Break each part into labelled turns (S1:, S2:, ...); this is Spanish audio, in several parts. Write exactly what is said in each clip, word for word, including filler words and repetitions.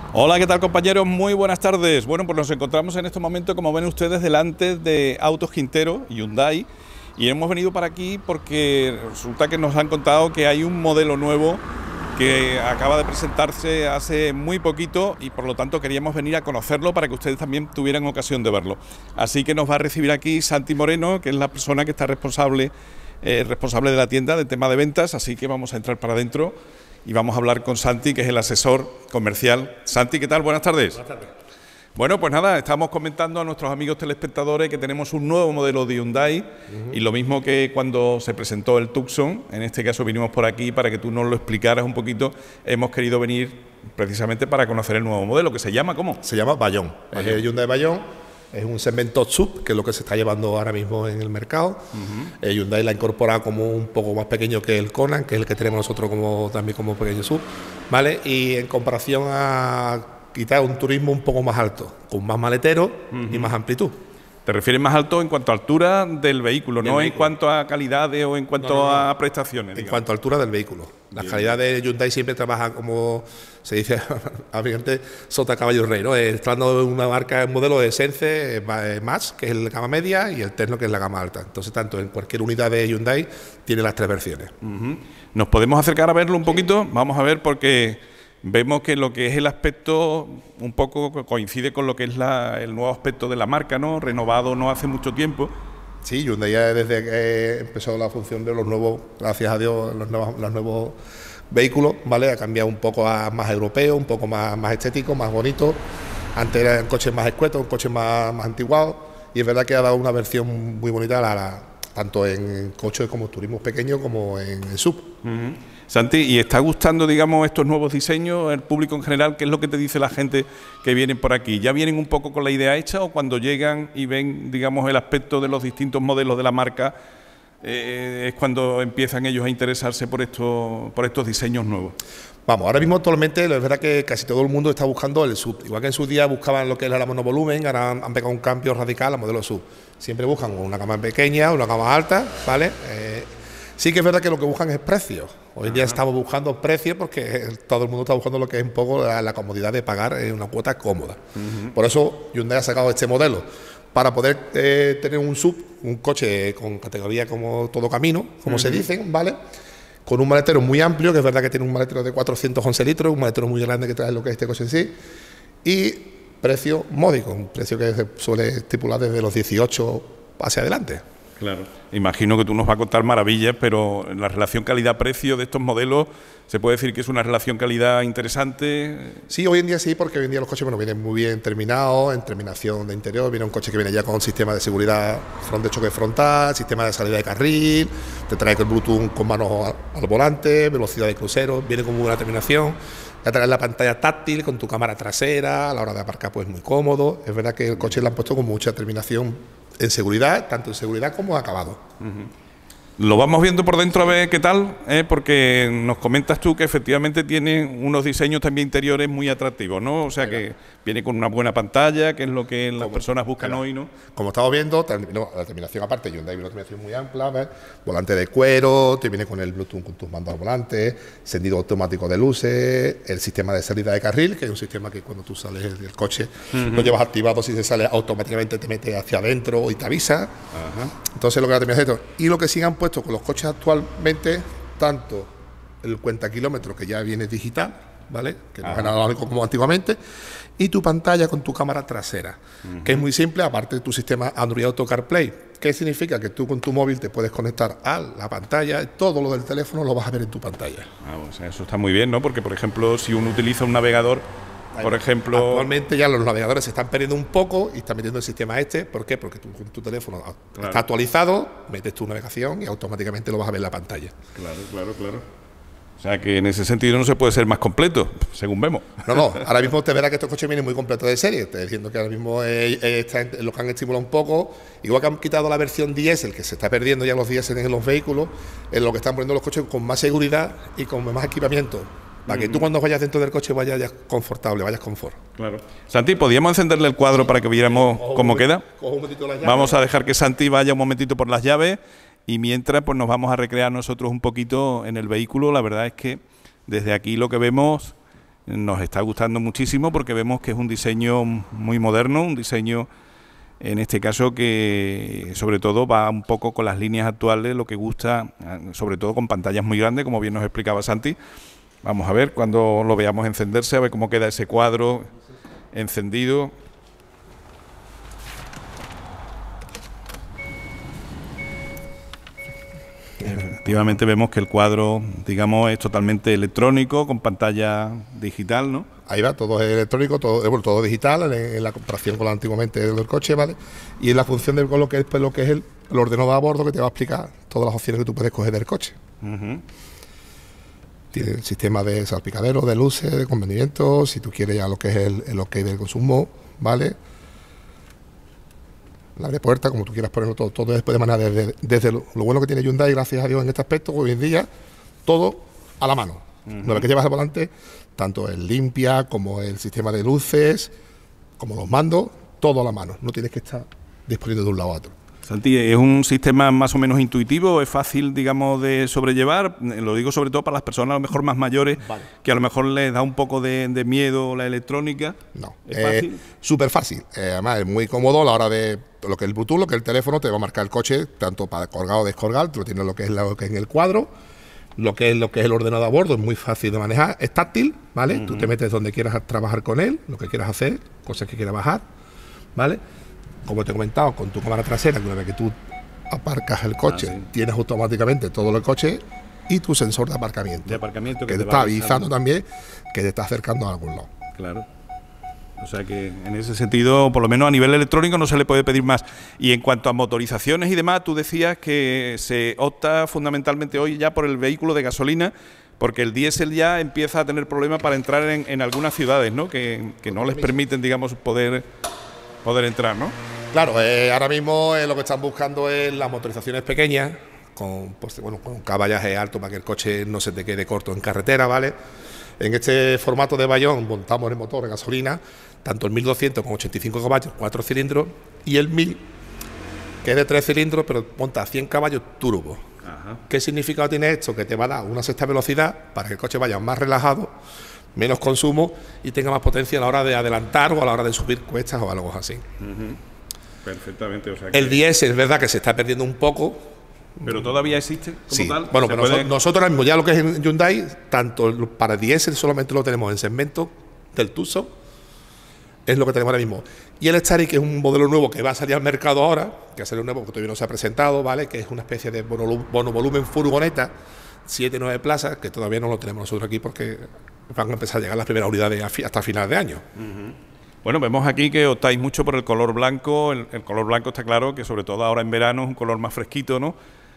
S1: Hola, ¿qué tal, compañeros? Muy buenas tardes. Bueno, pues nos encontramos en este momento, como ven ustedes, delante de Autos Quintero, Hyundai, y hemos venido para aquí porque resulta que nos han contado que hay un modelo nuevo que acaba de presentarse hace muy poquito y por lo tanto queríamos venir a conocerlo para que ustedes también tuvieran ocasión de verlo. Así que nos va a recibir aquí Santi Moreno, que es la persona que está responsable, eh, responsable de la tienda de tema de ventas, así que vamos a entrar para adentro y vamos a hablar con Santi, que es el asesor comercial. Santi, ¿qué tal? Buenas tardes.
S2: Buenas tardes.
S1: Bueno, pues nada, estamos comentando a nuestros amigos telespectadores que tenemos un nuevo modelo de Hyundai, uh-huh. y lo mismo que cuando se presentó el Tucson, en este caso vinimos por aquí para que tú nos lo explicaras un poquito. Hemos querido venir precisamente para conocer el nuevo modelo, que se llama, ¿cómo?
S2: Se llama Bayon, es el Hyundai Bayon. Es un segmento sub, que es lo que se está llevando ahora mismo en el mercado. Uh-huh. eh, Hyundai la incorpora como un poco más pequeño que el Kona, que es el que tenemos nosotros como también como pequeño sub, ¿vale? Y en comparación a quitar un turismo un poco más alto, con más maletero, uh-huh. y más amplitud.
S1: ¿Te refieres más alto en cuanto a altura del vehículo,
S2: del
S1: no
S2: vehículo.
S1: en cuanto a calidades o en cuanto no, no, no. a prestaciones?
S2: En
S1: digamos.
S2: cuanto a altura del vehículo. Las Bien. calidades de Hyundai siempre trabajan como se dice obviamente sota caballo rey, ¿no? Está hablando de una marca, un modelo de Sense Max, que es la gama media, y el Tecno, que es la gama alta. Entonces, tanto en cualquier unidad de Hyundai tiene las tres versiones.
S1: Uh-huh. ¿Nos podemos acercar a verlo un sí. poquito? Vamos a ver, porque vemos que lo que es el aspecto un poco coincide con lo que es la, el nuevo aspecto de la marca, ¿no? Renovado no hace mucho tiempo.
S2: Sí, Hyundai ya desde que empezó la función de los nuevos, gracias a Dios, los nuevos, los nuevos vehículos, ¿vale? Ha cambiado un poco a más europeo, un poco más, más estético, más bonito. Antes eran coches más escuetos, coches más, más antiguados, y es verdad que ha dado una versión muy bonita, a la, tanto en coches como turismos pequeños como en el sub.
S1: Uh-huh. Santi, ¿y está gustando, digamos, estos nuevos diseños, el público en general? ¿Qué es lo que te dice la gente que vienen por aquí? ¿Ya vienen un poco con la idea hecha o cuando llegan y ven, digamos, el aspecto de los distintos modelos de la marca, eh, es cuando empiezan ellos a interesarse por estos, por estos diseños nuevos?
S2: Vamos, ahora mismo actualmente es verdad que casi todo el mundo está buscando el sub. Igual que en su día buscaban lo que era la monovolumen, ahora han, han pegado un cambio radical al modelo sub. Siempre buscan una gama pequeña, una gama alta, ¿vale? Eh, sí que es verdad que lo que buscan es precio. Hoy en día estamos buscando precios porque todo el mundo está buscando lo que es un poco la, la comodidad de pagar en una cuota cómoda. Uh-huh. Por eso Hyundai ha sacado este modelo, para poder eh, tener un sub, un coche con categoría como todo camino, como uh-huh. se dicen, ¿vale? Con un maletero muy amplio, que es verdad que tiene un maletero de cuatrocientos once litros, un maletero muy grande que trae lo que es este coche en sí, y precio módico, un precio que se suele estipular desde los dieciocho hacia adelante.
S1: Claro. Imagino que tú nos vas a contar maravillas, pero la relación calidad-precio de estos modelos, ¿se puede decir que es una relación calidad interesante?
S2: Sí, hoy en día sí, porque hoy en día los coches bueno, vienen muy bien terminados, en terminación de interior, viene un coche que viene ya con sistema de seguridad front de choque frontal, sistema de salida de carril, te trae el Bluetooth con manos al, al volante, velocidad de crucero, viene con muy buena terminación. Ya traes la pantalla táctil con tu cámara trasera, a la hora de aparcar pues muy cómodo. Es verdad que el coche lo han puesto con mucha terminación en seguridad, tanto en seguridad como acabado.
S1: Uh-huh. Lo vamos viendo por dentro a ver qué tal, ¿eh? Porque nos comentas tú que efectivamente tiene unos diseños también interiores muy atractivos, ¿no? O sea, Venga. que viene con una buena pantalla, que es lo que las como, personas buscan claro. hoy, ¿no?
S2: Como estamos viendo, no, la terminación aparte, Hyundai viene una terminación muy amplia, ¿ves? Volante de cuero, te viene con el Bluetooth con tus mandos al volante, encendido automático de luces, el sistema de salida de carril, que es un sistema que cuando tú sales del coche uh-huh. lo llevas activado, si se sale automáticamente te mete hacia adentro y te avisa. Uh-huh. Entonces lo que la terminación es esto. Y lo que sí han puesto con los coches actualmente, tanto el cuenta kilómetros, que ya viene digital, ¿vale? Que no es analógico como antiguamente, y tu pantalla con tu cámara trasera, uh-huh. que es muy simple, aparte de tu sistema Android Auto CarPlay. ¿Qué significa? Que tú con tu móvil te puedes conectar a la pantalla, todo lo del teléfono lo vas a ver en tu pantalla.
S1: Ah, o sea, eso está muy bien, ¿no? Porque, por ejemplo, si uno utiliza un navegador, por ejemplo...
S2: Actualmente ya los navegadores se están perdiendo un poco y están metiendo el sistema este. ¿Por qué? Porque tu, tu teléfono claro. está actualizado, metes tu navegación y automáticamente lo vas a ver en la pantalla.
S1: Claro, claro, claro. O sea que en ese sentido no se puede ser más completo, según vemos.
S2: No, no, ahora mismo te verás que estos coches vienen muy completos de serie. Te diciendo que ahora mismo eh, eh, está, lo que han estimulado un poco, igual que han quitado la versión diésel, que se está perdiendo ya los diésel en los vehículos, en lo que están poniendo los coches con más seguridad y con más equipamiento. Para que tú cuando vayas dentro del coche vayas ya confortable, vayas confort.
S1: Claro. Santi, ¿podríamos encenderle el cuadro sí. para que viéramos cojo cómo queda?
S2: Cojo un momentito las llaves.
S1: Vamos a dejar que Santi vaya un momentito por las llaves y mientras pues nos vamos a recrear nosotros un poquito en el vehículo. La verdad es que desde aquí lo que vemos nos está gustando muchísimo porque vemos que es un diseño muy moderno, un diseño en este caso que sobre todo va un poco con las líneas actuales, lo que gusta, sobre todo con pantallas muy grandes, como bien nos explicaba Santi. Vamos a ver cuando lo veamos encenderse, a ver cómo queda ese cuadro encendido. Efectivamente vemos que el cuadro, digamos, es totalmente electrónico, con pantalla digital, ¿no?
S2: Ahí va, todo es electrónico, todo, bueno, todo digital, en, en la comparación con lo antiguamente del coche, ¿vale? Y en la función de lo que es, pues, lo que es el, el ordenador a bordo, que te va a explicar todas las opciones que tú puedes coger del coche. Uh-huh. Tiene el sistema de salpicadero, de luces, de convenimiento, si tú quieres ya lo que es el, el OK del consumo, ¿vale? La abre puerta, como tú quieras ponerlo todo, todo después de manera desde, desde lo, lo bueno que tiene Hyundai, gracias a Dios, en este aspecto, hoy en día, todo a la mano. Uh-huh. Una vez que llevas al volante, tanto el limpia, como el sistema de luces, como los mandos, todo a la mano. No tienes que estar disponiendo de un lado a otro.
S1: Santi, ¿es un sistema más o menos intuitivo? ¿Es fácil, digamos, de sobrellevar? Lo digo sobre todo para las personas a lo mejor más mayores, vale, que a lo mejor les da un poco de, de miedo la electrónica.
S2: No, es eh, fácil. Súper fácil. Eh, además, es muy cómodo a la hora de lo que es el Bluetooth, lo que es el teléfono, te va a marcar el coche, tanto para colgar o descolgar, tú lo tienes lo que es lo que es en el cuadro, lo que es lo que es el ordenador a bordo, es muy fácil de manejar, es táctil, ¿vale? Uh-huh. Tú te metes donde quieras trabajar con él, lo que quieras hacer, cosas que quieras bajar, ¿vale? Como te he comentado, con tu cámara trasera, que una vez que tú aparcas el coche, ah, sí, tienes automáticamente todo el coche y tu sensor de aparcamiento.
S1: De aparcamiento que,
S2: que te, te está avisando también que te está acercando a algún lado.
S1: Claro. O sea que en ese sentido, por lo menos a nivel electrónico, no se le puede pedir más. Y en cuanto a motorizaciones y demás, tú decías que se opta fundamentalmente hoy ya por el vehículo de gasolina, porque el diésel ya empieza a tener problemas para entrar en, en algunas ciudades, ¿no? Que, que no les permiten, digamos, poder... poder entrar, ¿no?
S2: Claro, eh, ahora mismo eh, lo que están buscando es las motorizaciones pequeñas, con, pues, bueno, con caballaje alto para que el coche no se te quede corto en carretera, ¿vale? En este formato de Bayón montamos el motor de gasolina, tanto el mil doscientos con ochenta y cinco caballos, cuatro cilindros, y el mil, que es de tres cilindros, pero monta cien caballos turbo. Ajá. ¿Qué significado tiene esto? Que te va a dar una sexta velocidad para que el coche vaya más relajado, menos consumo y tenga más potencia a la hora de adelantar o a la hora de subir cuestas o algo así. Uh-huh.
S1: Perfectamente. O sea que...
S2: El diésel es verdad que se está perdiendo un poco.
S1: ¿Pero todavía existe como
S2: sí,
S1: tal?
S2: Bueno, pero
S1: puede...
S2: nosotros ahora mismo ya lo que es en Hyundai, tanto para diésel solamente lo tenemos en segmento del Tucson, es lo que tenemos ahora mismo. Y el Staric, que es un modelo nuevo que va a salir al mercado ahora, que va a salir nuevo, que todavía no se ha presentado, ¿vale? Que es una especie de bono, bono volumen furgoneta, siete nueve plazas, que todavía no lo tenemos nosotros aquí porque van a empezar a llegar las primeras unidades hasta final de año.
S1: Uh-huh. Bueno, vemos aquí que optáis mucho por el color blanco. El, el color blanco está claro que sobre todo ahora en verano es un color más fresquito, ¿no?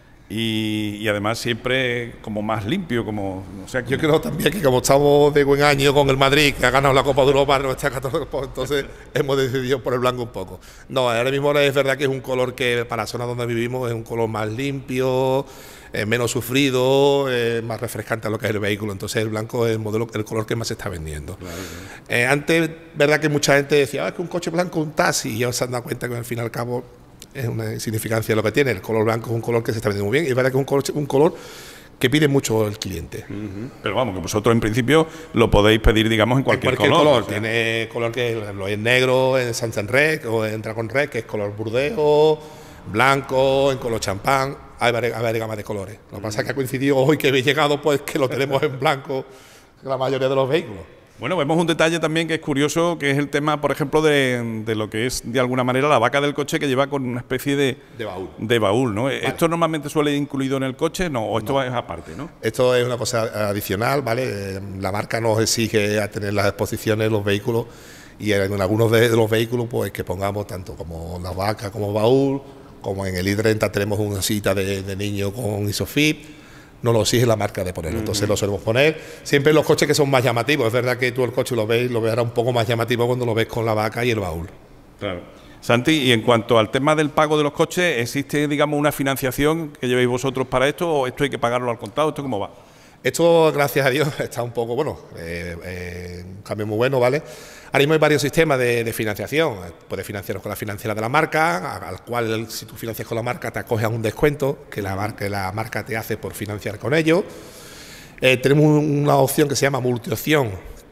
S1: Y, y además siempre como más limpio, como...
S2: O sea, que yo creo también que como estamos de buen año con el Madrid, que ha ganado la Copa de Europa, no está catorce, entonces hemos decidido por el blanco un poco. No, ahora mismo es verdad que es un color que para la zona donde vivimos es un color más limpio, eh, menos sufrido, eh, más refrescante a lo que es el vehículo. Entonces el blanco es el modelo, el color que más se está vendiendo. Claro, claro. Eh, antes, verdad que mucha gente decía, ah, es que un coche blanco es un taxi, y ya se han dado cuenta que al fin y al cabo es una insignificancia lo que tiene. El color blanco es un color que se está vendiendo muy bien y es verdad que es un color, un color que pide mucho el cliente.
S1: Uh-huh. Pero vamos, que vosotros en principio lo podéis pedir, digamos, en cualquier,
S2: en cualquier
S1: color.
S2: color. O sea. Tiene color que lo es negro, en Sunset Red o en Dragon Red, que es color burdeo, blanco, en color champán. Hay varias, hay varias gamas de colores. Lo que uh-huh. pasa es que ha coincidido hoy que habéis llegado, pues que lo tenemos en blanco la mayoría de los vehículos.
S1: Bueno, vemos un detalle también que es curioso, que es el tema, por ejemplo, de, de lo que es, de alguna manera, la vaca del coche que lleva con una especie de,
S2: de baúl.
S1: De baúl, ¿no? Vale. ¿Esto normalmente suele ir incluido en el coche? No, o esto no. es aparte, ¿no?
S2: Esto es una cosa adicional, ¿vale? La marca nos exige a tener las exposiciones de los vehículos y en algunos de los vehículos, pues que pongamos tanto como la vaca como baúl, como en el i treinta tenemos una cita de, de niño con Isofip. No lo exige la marca de ponerlo, entonces uh-huh. lo solemos poner siempre en los coches que son más llamativos. Es verdad que tú el coche lo ves, lo verás un poco más llamativo cuando lo ves con la vaca y el baúl.
S1: Claro. Santi, y en cuanto al tema del pago de los coches, ¿existe, digamos, una financiación que llevéis vosotros para esto o esto hay que pagarlo al contado? ¿Esto cómo va?
S2: Esto, gracias a Dios, está un poco, bueno, eh, eh, un cambio muy bueno, ¿vale? Ahora mismo hay varios sistemas de, de financiación. Puedes financiaros con la financiera de la marca, al cual, si tú financias con la marca, te acoges a un descuento que la marca, la marca te hace por financiar con ellos. Eh, tenemos una opción que se llama multiopción,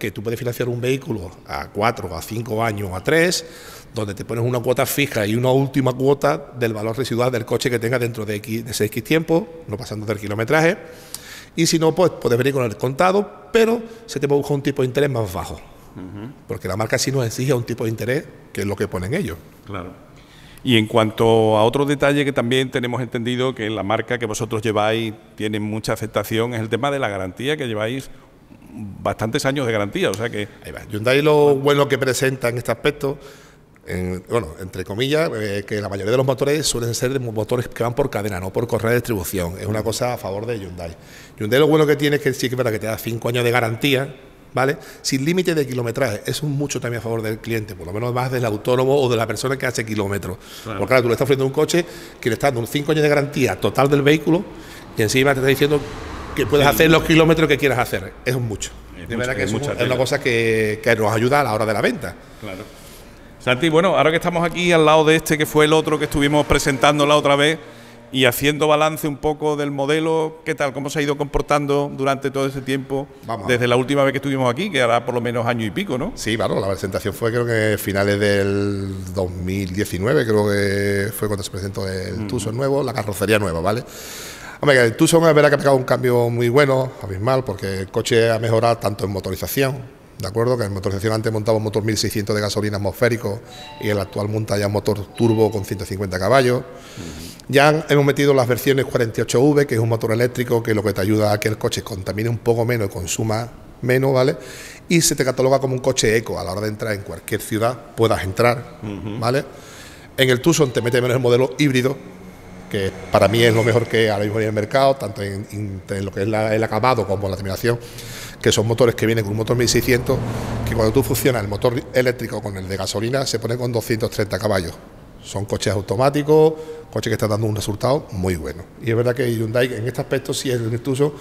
S2: que tú puedes financiar un vehículo a cuatro, a cinco años, a tres, donde te pones una cuota fija y una última cuota del valor residual del coche que tengas dentro de, X, de ese X tiempo, no pasando del kilometraje. Y si no, pues puedes venir con el contado, pero se te puede buscar un tipo de interés más bajo. Uh-huh. Porque la marca sí nos exige un tipo de interés que es lo que ponen ellos.
S1: Claro. Y en cuanto a otro detalle que también tenemos entendido que la marca que vosotros lleváis tiene mucha aceptación, es el tema de la garantía, que lleváis bastantes años de garantía, o sea que...
S2: Ahí va. Hyundai lo bueno que presenta en este aspecto, en, bueno, entre comillas, eh, que la mayoría de los motores suelen ser motores que van por cadena, no por correa de distribución. Es una cosa a favor de Hyundai. Hyundai lo bueno que tiene es que sí que es verdad que te da cinco años de garantía, ¿vale? Sin límite de kilometraje. Es un mucho también a favor del cliente, por lo menos más del autónomo o de la persona que hace kilómetros. Claro. Porque claro, tú le estás ofreciendo un coche que le está dando cinco años de garantía total del vehículo y encima te está diciendo que puedes sí. hacer los kilómetros que quieras hacer. Es un mucho. Es de verdad que es, un, es una cosa que, que nos ayuda a la hora de la venta.
S1: Claro. Santi, bueno, ahora que estamos aquí al lado de este, que fue el otro que estuvimos presentando la otra vez, y haciendo balance un poco del modelo, ¿qué tal? ¿Cómo se ha ido comportando durante todo ese tiempo? Vamos desde la última vez que estuvimos aquí, que hará por lo menos año y pico, ¿no?
S2: Sí, claro, la presentación fue creo que finales del dos mil diecinueve, creo que fue cuando se presentó el mm. Tucson nuevo, la carrocería nueva, ¿vale? Hombre, el Tucson es verdad que ha pegado un cambio muy bueno, abismal, porque el coche ha mejorado tanto en motorización, ¿de acuerdo? Que en motorización antes montaba un motor mil seiscientos de gasolina atmosférico y el actual monta ya un motor turbo con ciento cincuenta caballos. Uh-huh. Ya hemos metido las versiones cuarenta y ocho V, que es un motor eléctrico que lo que te ayuda a que el coche contamine un poco menos y consuma menos, ¿vale? Y se te cataloga como un coche eco, a la hora de entrar en cualquier ciudad puedas entrar, uh-huh. ¿vale? En el Tucson te mete menos el modelo híbrido, que para mí es lo mejor que ahora mismo hay en el mercado, tanto en, en, en lo que es la, el acabado como la terminación, que son motores que vienen con un motor mil seiscientos, que cuando tú fusionas el motor eléctrico con el de gasolina se pone con doscientos treinta caballos. Son coches automáticos, coches que están dando un resultado muy bueno. Y es verdad que Hyundai en este aspecto sí, el Tucson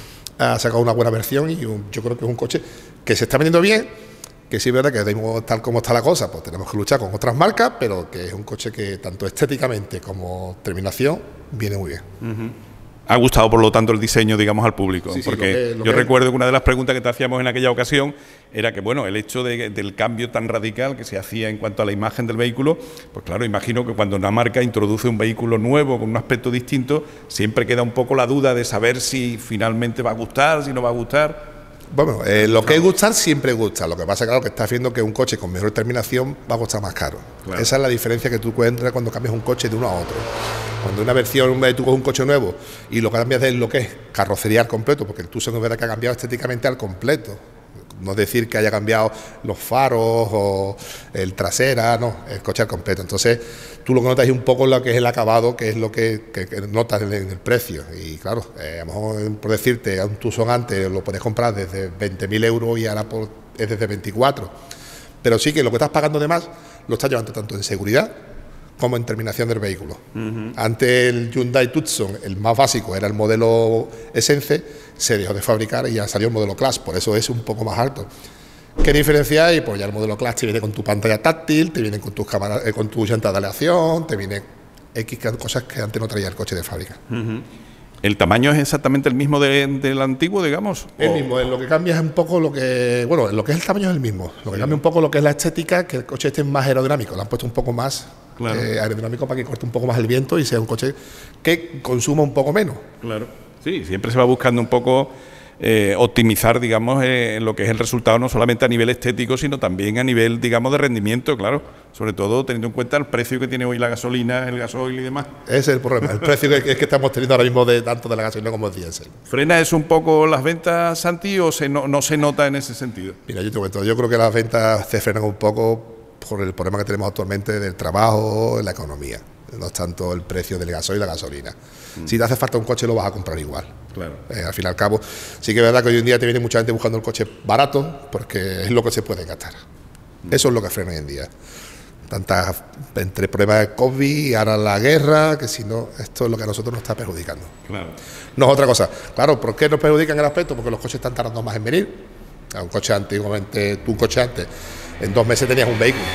S2: ha sacado una buena versión y un, yo creo que es un coche que se está vendiendo bien, que sí es verdad que tal como está la cosa, pues tenemos que luchar con otras marcas, pero que es un coche que tanto estéticamente como terminación viene muy bien.
S1: Uh-huh. Ha gustado, por lo tanto, el diseño, digamos, al público. Sí, sí, porque lo que, lo yo que recuerdo que una de las preguntas que te hacíamos en aquella ocasión era que, bueno, el hecho de, del cambio tan radical que se hacía en cuanto a la imagen del vehículo, pues claro, imagino que cuando una marca introduce un vehículo nuevo con un aspecto distinto, siempre queda un poco la duda de saber si finalmente va a gustar, si no va a gustar.
S2: Bueno, eh, lo que es gustar siempre gusta. Lo que pasa, claro, que está haciendo que un coche con mejor terminación va a costar más caro. Claro. Esa es la diferencia que tú encuentras cuando cambias un coche de uno a otro. Cuando una versión, tú coges un coche nuevo y lo cambias de lo que es carrocería al completo, porque el Tucson es verdad que ha cambiado estéticamente al completo. No es decir que haya cambiado los faros o el trasera, no, el coche al completo. Entonces, tú lo que notas es un poco lo que es el acabado, que es lo que, que, que notas en el precio. Y claro, eh, a lo mejor, por decirte, a un Tucson antes lo podías comprar desde veinte mil euros y ahora por, es desde veinticuatro. Pero sí que lo que estás pagando de más lo estás llevando tanto en seguridad como en terminación del vehículo. Uh-huh. Antes el Hyundai Tucson, el más básico, era el modelo Essence, se dejó de fabricar y ya salió el modelo Class, por eso es un poco más alto. ¿Qué diferencia hay? Pues ya el modelo Class te viene con tu pantalla táctil, te viene con tus cámaras, eh, con tu llanta de aleación, te viene X cosas que antes no traía el coche de fábrica.
S1: Uh-huh. ¿El tamaño es exactamente el mismo de, del antiguo, digamos?
S2: El mismo, lo que cambia es un poco lo que... Bueno, lo que es el tamaño es el mismo. Lo que cambia un poco lo que es la estética, que el coche esté más aerodinámico. Lo han puesto un poco más claro. eh, aerodinámico para que corte un poco más el viento y sea un coche que consuma un poco menos.
S1: Claro. Sí, siempre se va buscando un poco eh, optimizar, digamos, eh, lo que es el resultado, no solamente a nivel estético, sino también a nivel, digamos, de rendimiento, claro. Sobre todo teniendo en cuenta el precio que tiene hoy la gasolina, el gasoil y demás.
S2: Ese es el problema, el precio que, es que estamos teniendo ahora mismo de tanto de la gasolina como el diésel.
S1: ¿Frena eso un poco las ventas, Santi, o se no, no se nota en ese sentido?
S2: Mira, yo te cuento, yo creo que las ventas se frenan un poco por el problema que tenemos actualmente del trabajo, la economía. No es tanto el precio del gasoil y la gasolina. Mm. Si te hace falta un coche, lo vas a comprar igual. Claro. Eh, al fin y al cabo, sí que es verdad que hoy en día te viene mucha gente buscando el coche barato porque es lo que se puede gastar. Mm. Eso es lo que frena hoy en día. Tantas, entre problemas de COVID y ahora la guerra, que si no, esto es lo que a nosotros nos está perjudicando. Claro. No es otra cosa. Claro, ¿por qué nos perjudica en el aspecto? Porque los coches están tardando más en venir. Un coche antiguamente, tú un coche antes, en dos meses tenías un vehículo.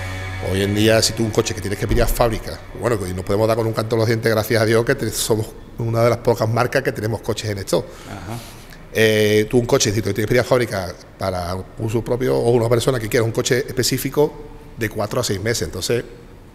S2: Hoy en día, si tú un coche que tienes que pedir a fábrica, bueno, que nos podemos dar con un canto a los dientes, gracias a Dios, que te, somos una de las pocas marcas que tenemos coches en stock. Ajá. Eh, tú un coche, si tú tienes que ir a fábrica para uso propio o una persona que quiera un coche específico de cuatro a seis meses, entonces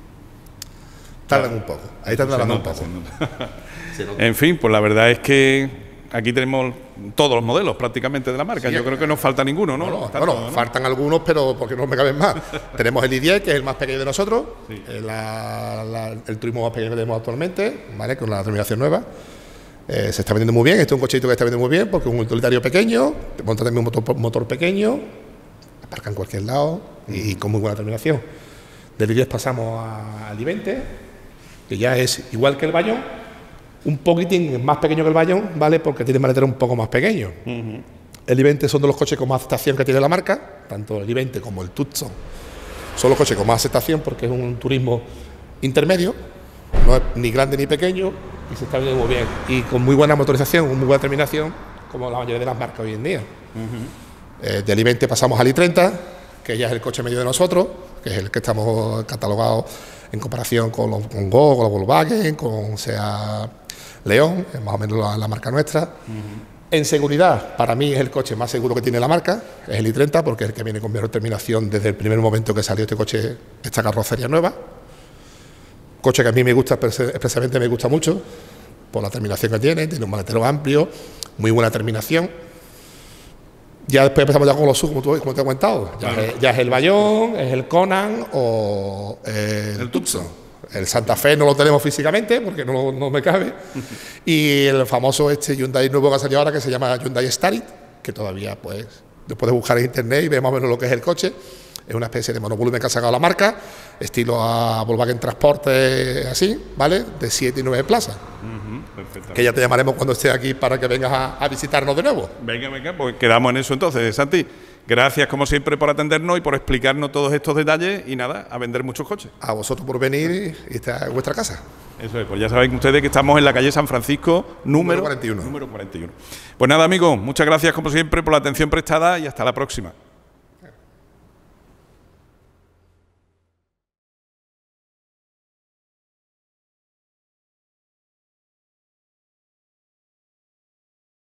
S2: tardan claro. un poco, ahí tardan un poco.
S1: En fin, pues la verdad es que aquí tenemos todos los modelos prácticamente de la marca. Sí, Yo creo que no falta ninguno, ¿no?
S2: no, no
S1: Tanto,
S2: bueno,
S1: ¿no?
S2: faltan algunos, pero porque no me caben más. Tenemos el i diez, que es el más pequeño de nosotros, sí. la, la, el turismo más pequeño que tenemos actualmente, ¿vale? Con la terminación nueva. Eh, se está vendiendo muy bien, este es un cochito que está vendiendo muy bien porque es un utilitario pequeño, monta también un motor, motor pequeño, aparca en cualquier lado y, y con muy buena terminación. Del i diez pasamos al i veinte, que ya es igual que el Bayón, un poquitín más pequeño que el Bayón, ¿vale? Porque tiene maletero un poco más pequeño. Uh-huh. El i veinte son de los coches con más aceptación que tiene la marca, tanto el i veinte como el Tucson son los coches con más aceptación porque es un turismo intermedio, no es ni grande ni pequeño y se está vendiendo muy bien y con muy buena motorización, con muy buena terminación, como la mayoría de las marcas hoy en día. Uh-huh. eh, del i veinte pasamos al i treinta, que ya es el coche medio de nosotros, que es el que estamos catalogados en comparación con, los, con Go, con los Volkswagen, con SEAT León, es más o menos la, la marca nuestra. Uh-huh. En seguridad, para mí es el coche más seguro que tiene la marca, es el i treinta, porque es el que viene con mejor terminación desde el primer momento que salió este coche, esta carrocería nueva. Coche que a mí me gusta, expresamente me gusta mucho, por la terminación que tiene, tiene un maletero amplio, muy buena terminación. Ya después empezamos ya con los sub, como, tú, como te he comentado, ya, claro. es, ya es el Bayón, es el Conan o el, el Tucson. El Santa Fe no lo tenemos físicamente porque no, no me cabe. Y el famoso este Hyundai nuevo que ha salido ahora, que se llama Hyundai Starit, que todavía, pues, después de buscar en internet y ver más o menos lo que es el coche, es una especie de monovolumen que ha sacado la marca, estilo a Volkswagen Transporte, así, ¿vale? De siete y nueve plazas. Uh-huh, que ya te llamaremos cuando esté aquí para que vengas a, a visitarnos de nuevo.
S1: Venga, venga, pues quedamos en eso entonces, Santi. Gracias, como siempre, por atendernos y por explicarnos todos estos detalles y nada, a vender muchos coches.
S2: A vosotros por venir y estar en vuestra casa.
S1: Eso es, pues ya saben ustedes que estamos en la calle San Francisco, número,
S2: número cuarenta y uno.
S1: Número cuarenta y uno. Pues nada, amigos, muchas gracias, como siempre, por la atención prestada y hasta la próxima.